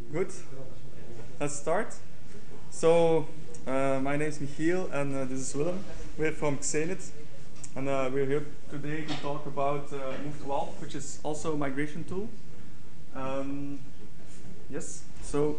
Good. Let's start. So, my name is Michiel and this is Willen. We're from Xenit, and we're here today to talk about Move2Alf, which is also a migration tool. Yes. So,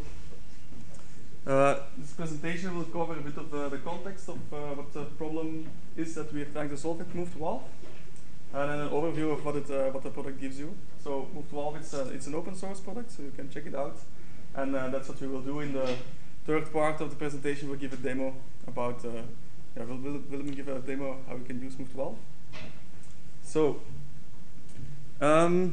this presentation will cover a bit of the context of what the problem is that we're trying to solve with Move2Alf, and then an overview of what the product gives you. So, Move2Alf it's an open source product, so you can check it out. And that's what we will do in the third part of the presentation. We'll give a demo about, we'll give a demo how we can use Move2Alf. So, the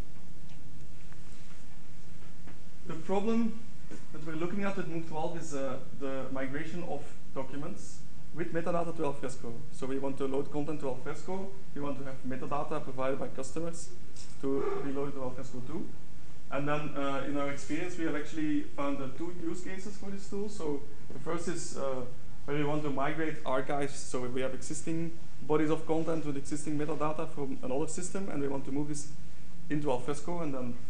problem that we're looking at with Move2Alf is the migration of documents with metadata to Alfresco. So we want to load content to Alfresco. We want to have metadata provided by customers to be loaded to Alfresco too. And then in our experience, we have actually found two use cases for this tool. So the first is where we want to migrate archives. So we have existing bodies of content with existing metadata from another system, and we want to move this into Alfresco. And then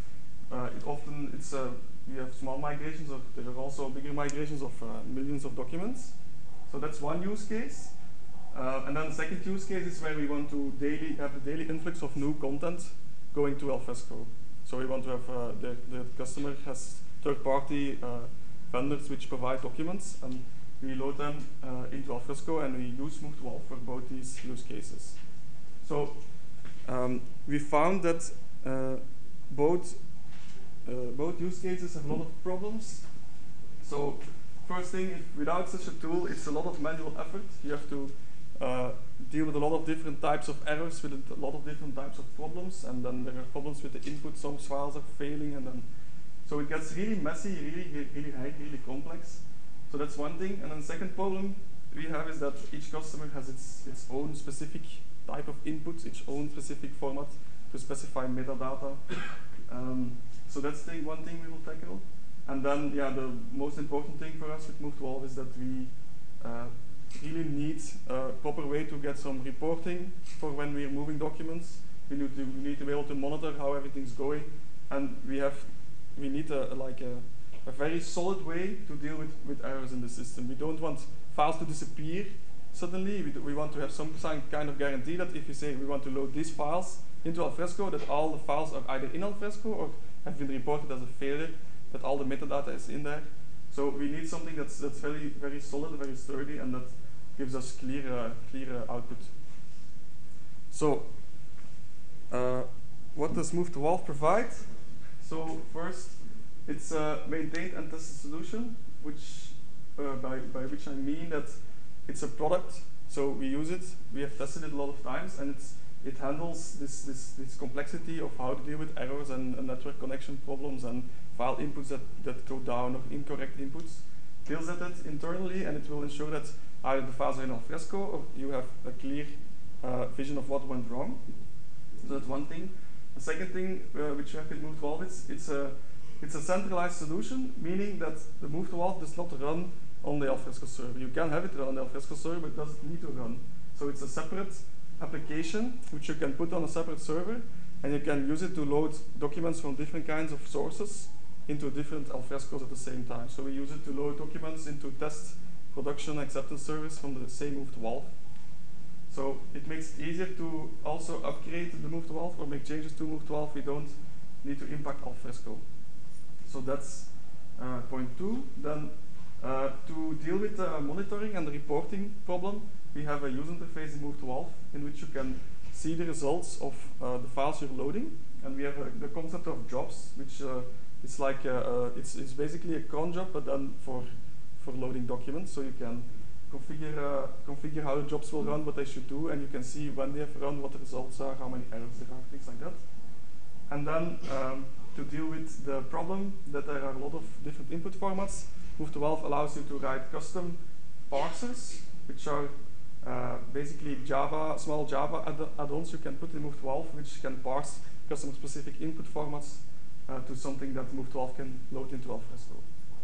we have small migrations, or there are also bigger migrations of millions of documents. So that's one use case. And then the second use case is where we want to have the daily influx of new content going to Alfresco. So we want to have the customer has third-party vendors which provide documents, and we load them into Alfresco, and we use Move2Alf for both these use cases. So we found that both use cases have a lot of problems. So first thing, without such a tool, it's a lot of manual effort. You have to deal with a lot of different types of errors, with a lot of different types of problems, and then there are problems with the input. Some files are failing, and then so it gets really messy, really high, really complex. So that's one thing. And then the second problem we have is that each customer has its own specific type of inputs, its own specific format to specify metadata. So that's one thing we will tackle. And then, the most important thing for us with Move2Alf is that we really need a proper way to get some reporting for when we're moving documents. We need to be able to monitor how everything's going, and we need a very solid way to deal with errors in the system. We don't want files to disappear suddenly. We want to have some kind of guarantee that if you say we want to load these files into Alfresco, that all the files are either in Alfresco or have been reported as a failure, that all the metadata is in there. So we need something that's very solid, very sturdy, and that gives us clear output. So what does Move2Alf provide? So first, it's a maintained and tested solution, which by which I mean that it's a product. So we use it, we have tested it a lot of times, and it handles this complexity of how to deal with errors and network connection problems and file inputs that go down or incorrect inputs. Deals at it internally, and it will ensure that either the files are in Alfresco or you have a clear vision of what went wrong. So that's one thing. The second thing which we have with Move2Alf it's a centralized solution, meaning that the Move2Alf does not run on the Alfresco server. You can have it run on the Alfresco server, but it doesn't need to run. So it's a separate application which you can put on a separate server, and you can use it to load documents from different kinds of sources into different Alfrescos at the same time. So we use it to load documents into test, production, acceptance service from the same Move2Alf. So it makes it easier to also upgrade the Move2Alf or make changes to Move2Alf. We don't need to impact Alfresco. So that's point two. Then to deal with the monitoring and the reporting problem, we have a user interface in Move2Alf in which you can see the results of the files you're loading. And we have the concept of jobs, which is like it's basically a cron job, but then for loading documents. So you can configure how the jobs will run, what they should do, and you can see when they have run, what the results are, how many errors there are, things like that. And then to deal with the problem that there are a lot of different input formats, Move2Alf allows you to write custom parsers, which are basically small Java add-ons you can put in Move2Alf, which can parse customer-specific input formats to something that Move2Alf can load into Alfresco.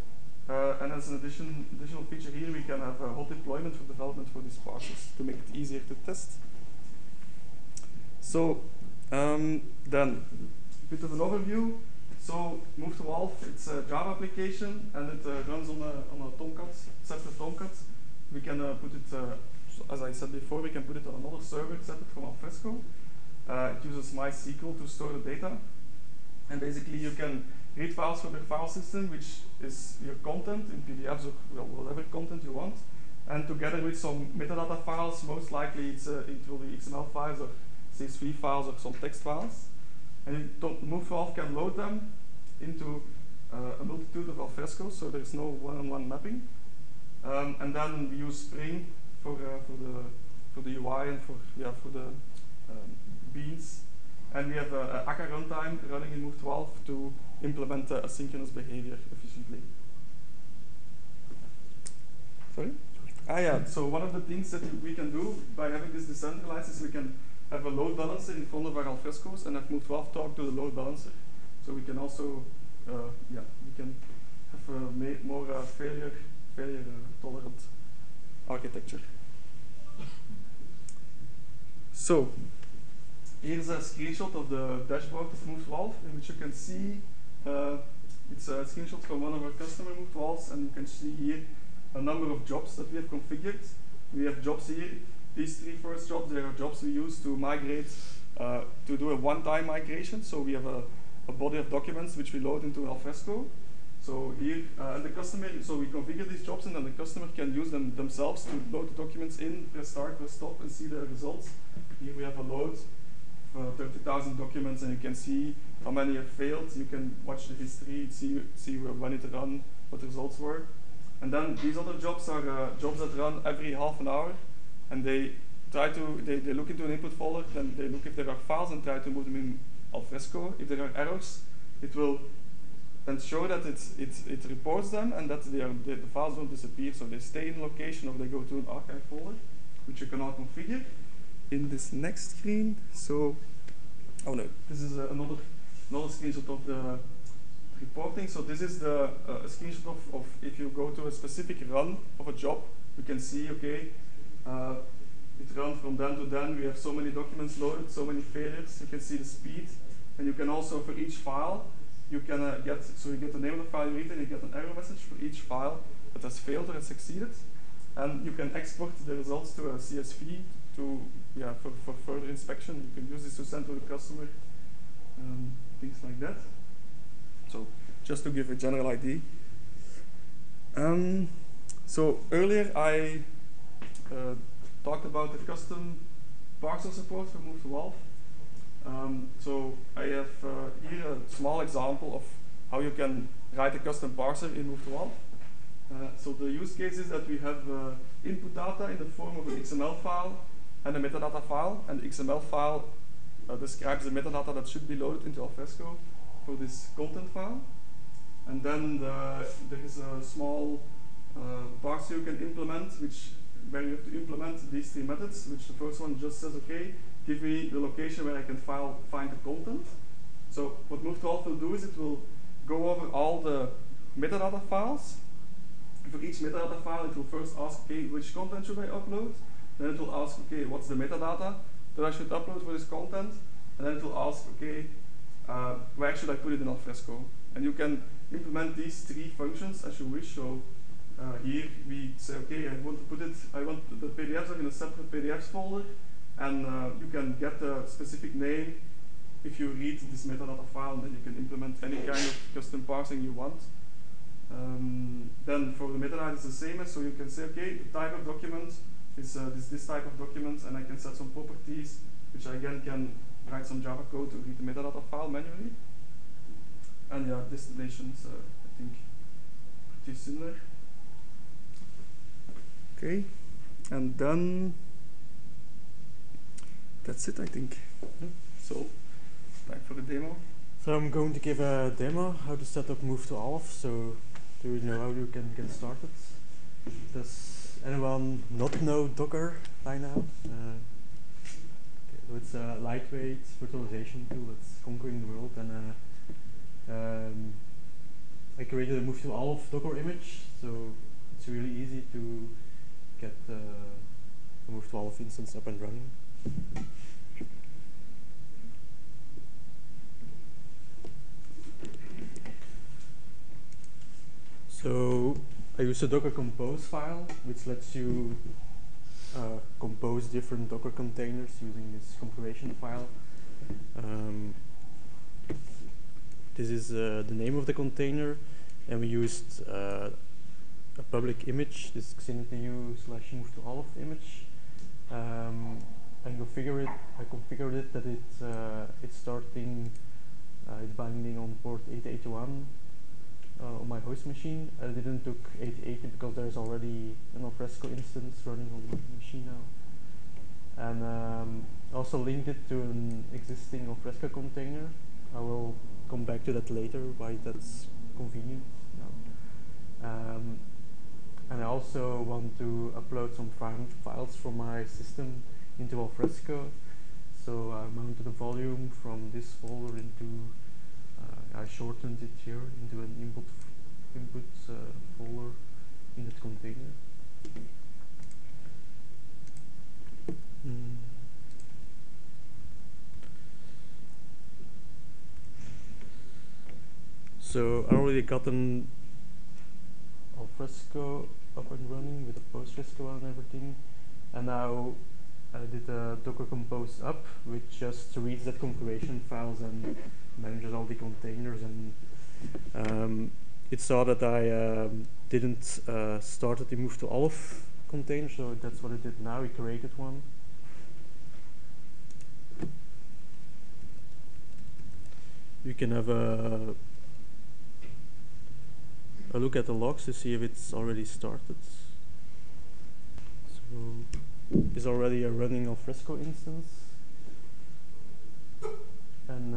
And as an additional feature here, we can have a hot deployment for development for these parsers to make it easier to test. So then, a bit of an overview. So Move2Alf, it's a Java application, and it runs on a Tomcat, separate Tomcat. We can put it, as I said before, we can put it on another server separate from Alfresco. It uses MySQL to store the data. And basically you can read files from your file system, which is your content in PDFs or whatever content you want. And together with some metadata files, most likely it will be XML files or CSV files or some text files. And Move2Alf can load them into a multitude of Alfrescos, so there's no one-on-one mapping. And then we use Spring for the UI and for the beans. And we have a akka runtime running in Move2Alf to implement asynchronous behavior efficiently. Sorry? Yeah, so one of the things that we can do by having this decentralized is we can have a load balancer in front of our Alfrescos and have Move2Alf talk to the load balancer. So we can also, we can have a more failure tolerant architecture. So, here's a screenshot of the dashboard of Move2Alf, in which you can see, it's a screenshot from one of our customer Move2Alfs, and you can see here a number of jobs that we have configured. We have jobs here. These three first jobs, they are jobs we use to migrate, to do a one-time migration. So we have a body of documents which we load into Alfresco. So here, and the customer, so we configure these jobs, and then the customer can use them themselves to load the documents in, press start, press stop, and see the results. Here we have a load of 30,000 documents, and you can see how many have failed. You can watch the history, see when it ran, what the results were. And then these other jobs are jobs that run every half an hour, and they look into an input folder, then they look if there are files and try to move them in Alfresco. If there are errors, it will ensure that it reports them and that the files don't disappear, so they stay in location or they go to an archive folder, which you can now configure in this next screen. So, oh no, this is another screenshot of the reporting. So this is a screenshot of if you go to a specific run of a job, you can see, okay, it runs from then to then. We have so many documents loaded, so many failures. You can see the speed, and you can also, for each file, you can you get the name of the file you read, and you get an error message for each file that has failed or has succeeded. And you can export the results to a CSV for further inspection. You can use this to send to the customer, things like that. So just to give a general idea. So earlier I talked about the custom parser support for Move2Alf. So I have here a small example of how you can write a custom parser in Move2Alf. So the use case is that we have input data in the form of an XML file and a metadata file, and the XML file describes the metadata that should be loaded into Alfresco for this content file. And then there is a small parser you can implement, where you have to implement these three methods, which the first one just says, okay, give me the location where I can find the content. So what Move2Alf will do is it will go over all the metadata files. For each metadata file, it will first ask, okay, which content should I upload? Then it will ask, okay, what's the metadata that I should upload for this content? And then it will ask, okay, where should I put it in Alfresco? And you can implement these three functions as you wish. So here we say, okay, I want the PDFs are in a separate PDFs folder, and you can get a specific name if you read this metadata file, and then you can implement any kind of custom parsing you want. Then for the metadata it's the same, so you can say, okay, the type of document is this type of document, and I can set some properties, which I again can write some Java code to read the metadata file manually. And yeah, destinations, I think, pretty similar. Okay, and then that's it, I think. So, time for a demo. So I'm going to give a demo how to set up Move2Alf. So, do you know how you can get started? Does anyone not know Docker by now? So it's a lightweight virtualization tool that's conquering the world, and I created a Move2Alf Docker image, so it's really easy to get the Move2Alf instance up and running. So I use a Docker compose file, which lets you compose different Docker containers using this configuration file. This is the name of the container, and we used a public image, this xinitU/Move2Alf image. I configured it that it's starting, it's binding on port 8081 on my host machine. I didn't took 8080 because there's already an Alfresco instance running on my machine now. And also linked it to an existing Alfresco container. I will come back to that later, why that's convenient now. And I also want to upload some files from my system into Alfresco. So I mounted the volume from this folder into, I shortened it here into an input folder in that container. So I already got an Alfresco up and running with a Postgresql and everything, and now I did a Docker compose up, which just reads that configuration files and manages all the containers. And it saw that I didn't start the Move2Alf container, so that's what it did now. It created one. You can have a look at the logs to see if it's already started. So it's already a running Alfresco instance, and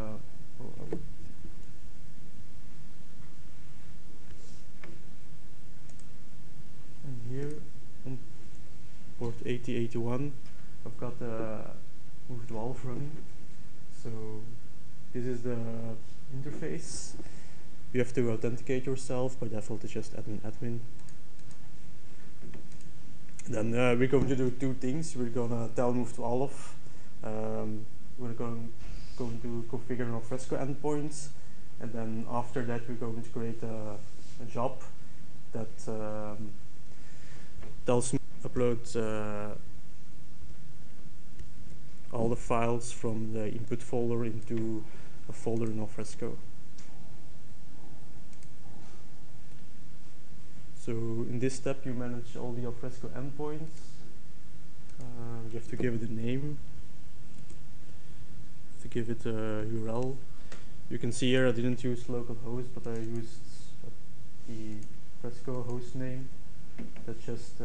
here on port 8081 I've got Move2Alf running. So this is the interface. You have to authenticate yourself. By default it's just admin. Then we're going to do two things. We're going to tell Move2Alf. We're going to configure an Alfresco endpoints, and then after that we're going to create a job that tells me to upload all the files from the input folder into a folder in Alfresco. So in this step you manage all the Alfresco endpoints. You have to give it a name, to give it a URL. You can see here I didn't use localhost, but I used the Alfresco host name. That's just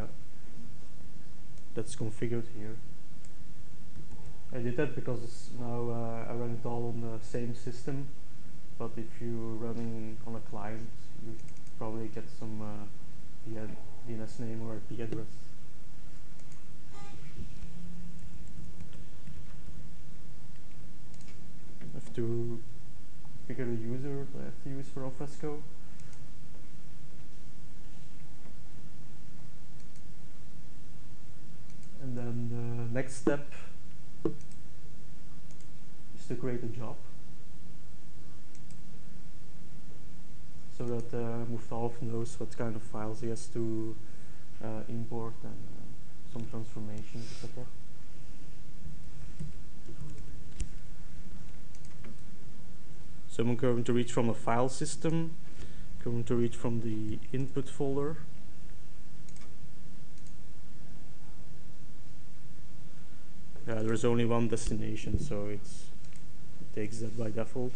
that's configured here. I did that because now I run it all on the same system, but if you're running on a client, you probably get some DNS name or IP address. I have to configure the user that I have to use for Alfresco. And then the next step is to create a job, so that Move2Alf knows what kind of files he has to import and some transformations, etc. So I'm going to read from a file system, going to read from the input folder. There's only one destination, so it takes that by default.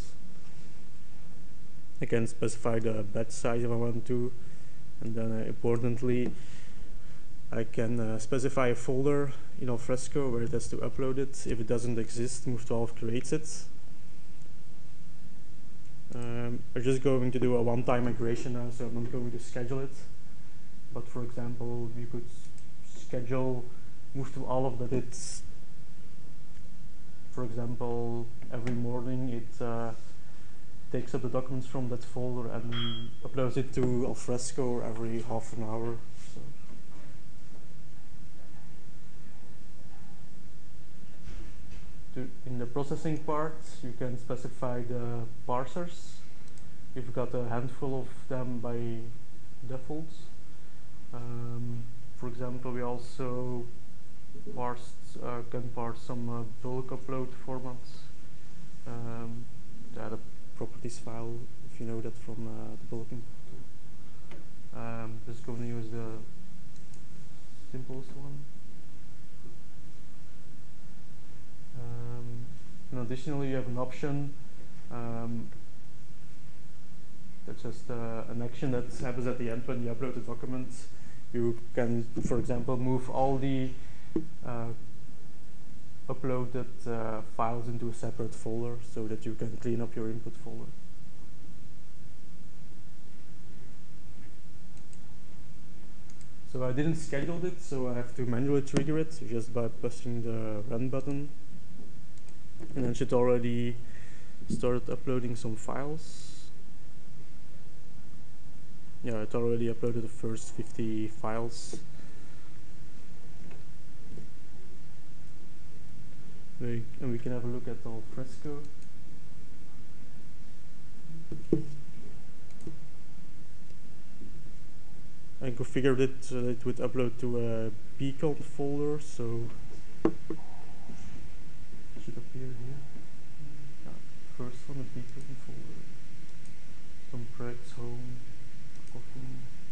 I can specify the batch size if I want to, and then importantly I can specify a folder in Alfresco where it has to upload it. If it doesn't exist, Move2Alf creates it. We're just going to do a one-time migration now, so I'm not going to schedule it. But for example, you could schedule Move2Alf that it's, for example, every morning it takes up the documents from that folder and uploads it to Alfresco every half an hour. So in the processing part, you can specify the parsers. we've got a handful of them by default. For example, we also can parse some bulk upload formats. The properties file, if you know that from the bulk import tool. Just going to use the simplest one. And additionally, you have an option that's just an action that happens at the end when you upload the document. You can, for example, move all the uploaded files into a separate folder so that you can clean up your input folder. So I didn't schedule it, so I have to manually trigger it just by pressing the run button. And then it should already start uploading some files. Yeah, it already uploaded the first 50 files. And we can have a look at Alfresco. I configured it so that it would upload to a beacon folder, so it should appear here. First one, a beacon folder. Some projects, home, coffee.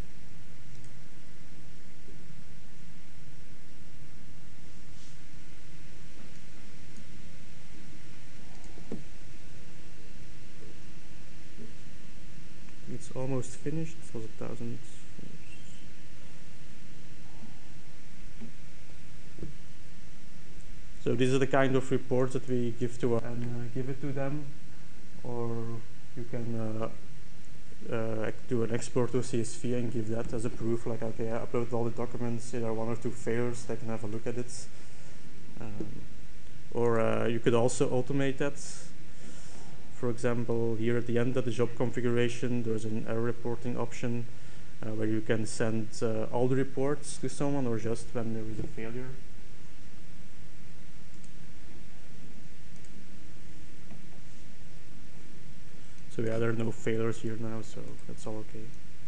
It's almost finished. It was 1,000. So these are the kind of reports that we give to and give it to them, or you can do an export to CSV and give that as a proof. Like, okay, I uploaded all the documents. There are one or two failures. They can have a look at it. Or you could also automate that. For example, here at the end of the job configuration, there's an error reporting option where you can send all the reports to someone or just when there is a failure. So yeah, there are no failures here now, so that's all okay.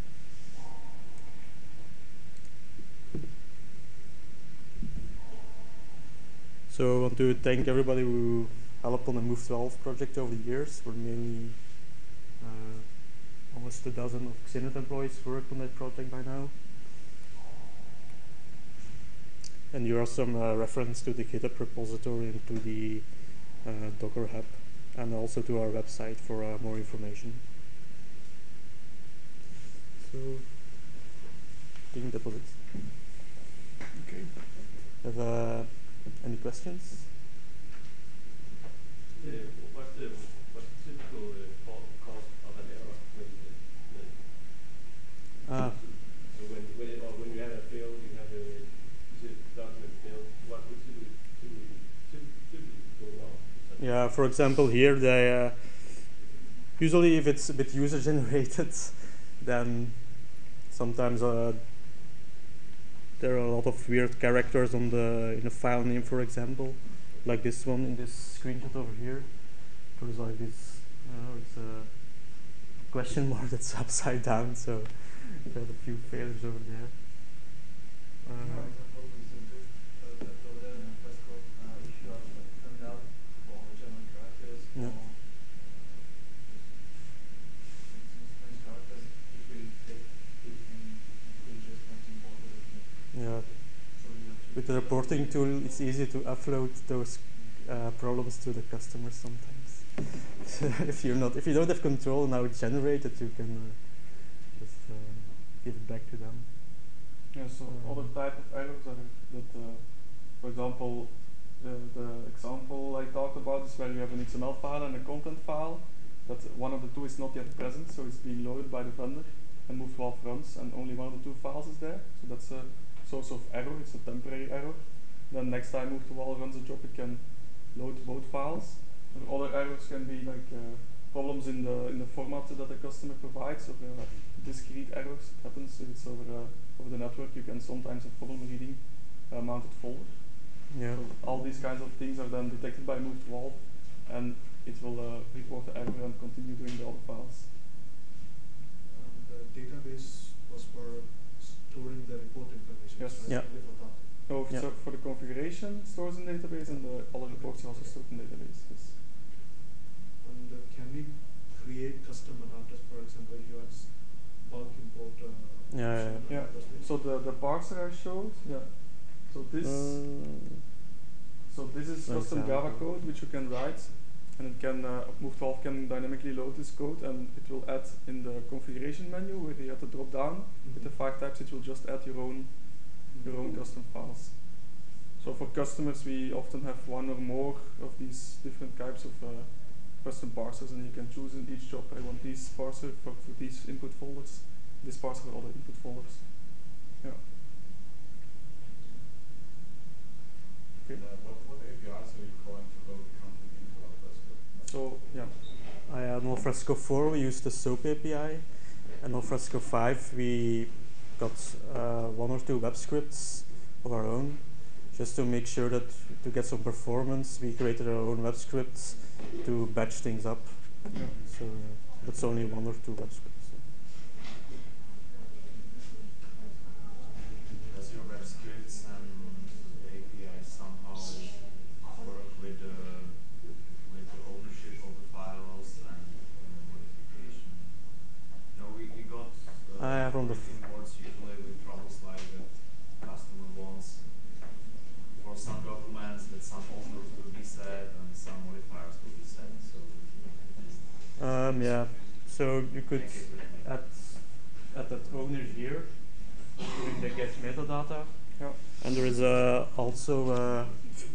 So I want to thank everybody who helped on the Move2Alf project over the years. We're mainly almost a dozen of Xenet employees worked on that project by now. And here are some reference to the GitHub repository and to the Docker hub, and also to our website for more information. So I think that was it. Okay. Have any questions? What's the typical cost of an error when you have a fail, you have a document fail? What would typically go wrong? Yeah, for example, here they usually if it's a bit user generated, then sometimes there are a lot of weird characters on in a file name, for example, like this one in this screenshot over here. There's like this, it's a question mark that's upside down, so there are a few failures over there. Yeah. Yeah. With the reporting tool, it's easy to upload those problems to the customer sometimes. if you don't have control on how it's generated, you can just give it back to them. Yeah. So other type of errors are that, for example, the example I talked about is where you have an XML file and a content file. That one of the two is not yet present, so it's being loaded by the vendor, and Move2Alf runs, and only one of the two files is there. So that's a source of error. It's a temporary error. Then next time Move2Alf runs a job, it can load both files. And other errors can be like problems in the format that the customer provides, or discrete errors. It happens if it's over the network. You can sometimes have problem reading mounted folder. Yeah. So all these kinds of things are then detected by Move2Alf, and it will report the error and continue doing the other files. interface was for storing the report information. Yes. Right? Yeah. Only for that. No, Yeah. so for the configuration, stores in database, and all the reports are also stored in database. Yes. And can we create custom adapters? For example, you had bulk import. Yeah. Yeah. So the parser I showed, yeah. So this is for custom Java example. code which you can write, and it can Move2Alf can dynamically load this code, and it will add in the configuration menu where you have to drop down with the 5 types. It will just add your own custom files. So for customers, we often have one or more of these different types of custom parsers, and you can choose in each job, I want this parser for these input folders, this parser for other input folders. Yeah. Okay. What APIs are you calling to load content into Alfresco? So, yeah. On Alfresco 4 we used the SOAP API, and Alfresco 5 we got 1 or 2 web scripts of our own, just to make sure that to get some performance we created our own web scripts to batch things up. Yeah. So that's only 1 or 2 web scripts. Does your web scripts and API somehow work with the ownership of the files and modification? No, we got From the imports usually with troubles like that customer wants for some documents that some owners will be set and some modifiers will be set. So yeah, so you could make it really add that owner here during the get metadata. Yeah. And there is also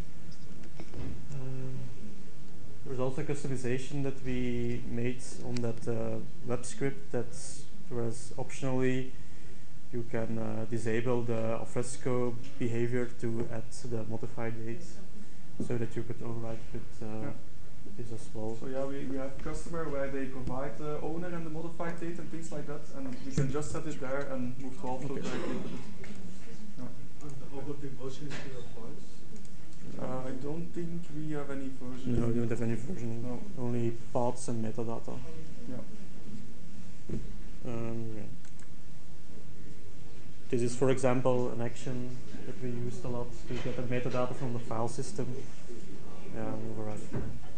there's also customization that we made on that web script that whereas optionally you can disable the Alfresco behavior to add the modified date so that you could override with this as well. So yeah, we have a customer where they provide the owner and the modified date and things like that, and we can just set it there and move to also directly with it. Yeah. And how about the versions of files? I don't think we have any version. No, we don't have any version. No. Only paths and metadata. Yeah. Yeah. This is, for example, an action that we used a lot to get the metadata from the file system. Yeah, override it.